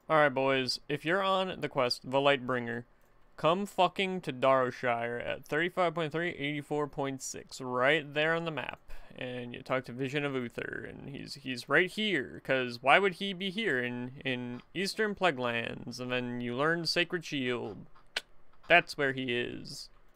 Alright, boys, if you're on the quest, the Lightbringer, come fucking to Darrowshire at 35.3, 84.6, right there on the map. And you talk to Vision of Uther, and he's right here, because why would he be here in Eastern Plaguelands? And then you learn Sacred Shield. That's where he is.